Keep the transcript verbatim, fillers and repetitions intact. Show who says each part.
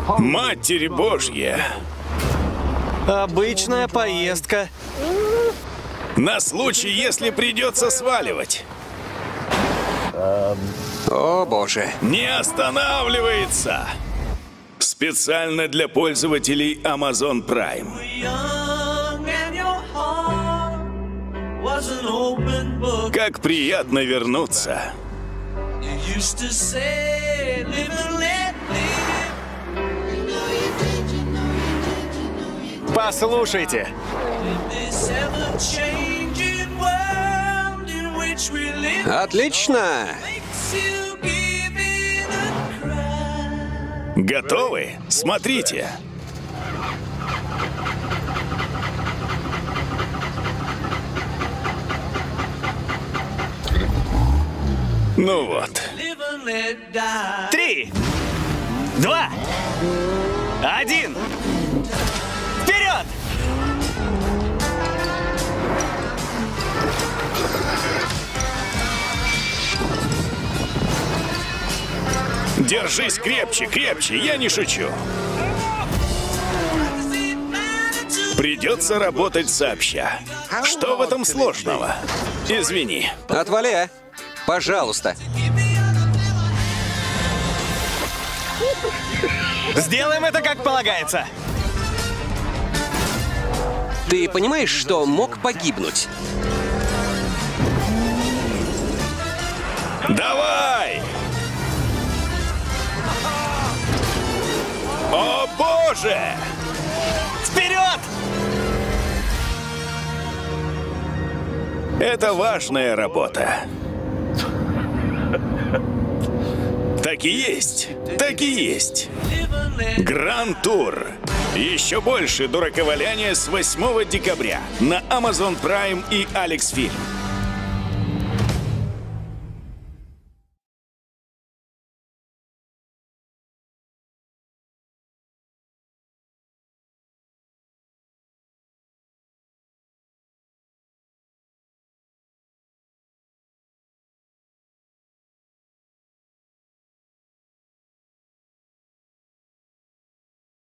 Speaker 1: Матерь Божья!
Speaker 2: Обычная поездка.
Speaker 1: На случай, если придется сваливать.
Speaker 3: О, боже.
Speaker 1: Не останавливается! Специально для пользователей Amazon Prime. Как приятно вернуться.
Speaker 2: Послушайте.
Speaker 3: Отлично.
Speaker 1: Готовы? Смотрите. Ну вот.
Speaker 2: Три, два, один. Вперед!
Speaker 1: Держись крепче, крепче, я не шучу. Придется работать сообща. Что в этом сложного? Извини.
Speaker 3: Отвали, а? Пожалуйста.
Speaker 2: Сделаем это как полагается.
Speaker 3: Ты понимаешь, что мог погибнуть?
Speaker 1: Давай! О, боже!
Speaker 2: Вперед!
Speaker 1: Это важная работа. Так и есть, так и есть. Гранд Тур. Еще больше дураковаляния с восьмого декабря на Amazon Prime и Алекс Фильм.